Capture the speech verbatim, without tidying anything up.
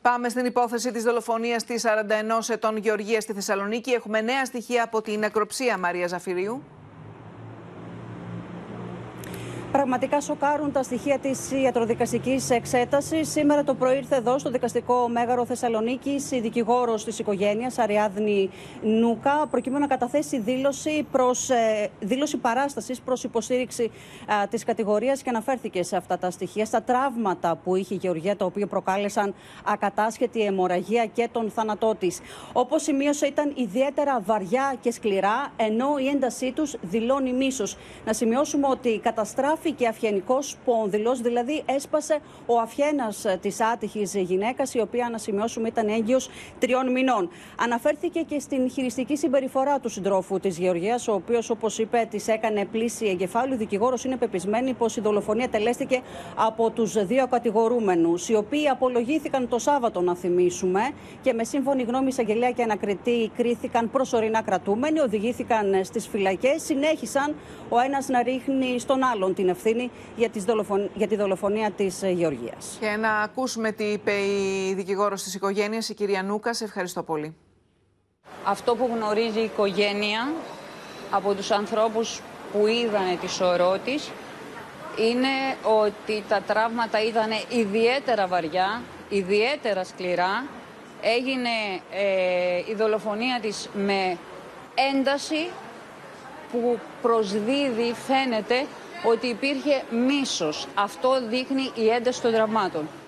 Πάμε στην υπόθεση της δολοφονίας της σαράντα ενός ετών Γεωργίας στη Θεσσαλονίκη. Έχουμε νέα στοιχεία από την νεκροψία, Μαρία Ζαφυρίου. Πραγματικά σοκάρουν τα στοιχεία της ιατροδικαστικής εξέτασης. Σήμερα το πρωί ήρθε εδώ στο Δικαστικό Μέγαρο Θεσσαλονίκης η δικηγόρος της οικογένειας, Αριάδνη Νούκα, προκειμένου να καταθέσει δήλωση, προς, ε, δήλωση παράστασης προς υποστήριξη ε, της κατηγορίας, και αναφέρθηκε σε αυτά τα στοιχεία, στα τραύματα που είχε η Γεωργία, τα οποία προκάλεσαν ακατάσχετη αιμορραγία και τον θάνατό της. Όπως σημείωσε, ήταν ιδιαίτερα βαριά και σκληρά, ενώ η έντασή τους δηλώνει μίσος. Να σημειώσουμε ότι καταστράφηκε και αυγενικός σπόνδυλος, δηλαδή έσπασε ο αυγένας της άτυχης γυναίκας, η οποία, να σημειώσουμε, ήταν έγκυος τριών μηνών. Αναφέρθηκε και στην χειριστική συμπεριφορά του συντρόφου της Γεωργίας, ο οποίος, όπως είπε, της έκανε πλήση εγκεφάλου. Η δικηγόρος είναι πεπισμένη πως η δολοφονία τελέστηκε από τους δύο κατηγορούμενους, οι οποίοι απολογήθηκαν το Σάββατο, να θυμίσουμε, και με σύμφωνη γνώμη εισαγγελέα και ανακριτή κρίθηκαν προσωρινά κρατούμενοι, οδηγήθηκαν στις φυλακές, συνέχισαν ο ένας να ρίχνει στον άλλον την ευθύνη για, τις δολοφον... για τη δολοφονία της Γεωργίας. Και να ακούσουμε τι είπε η δικηγόρος της οικογένειας, η κυρία Νούκα. Σε ευχαριστώ πολύ. Αυτό που γνωρίζει η οικογένεια από τους ανθρώπους που είδανε τη σωρό της είναι ότι τα τραύματα ήταν ιδιαίτερα βαριά, ιδιαίτερα σκληρά. Έγινε ε, η δολοφονία της με ένταση που προσδίδει, φαίνεται, ότι υπήρχε μίσος. Αυτό δείχνει η ένταση των τραυμάτων.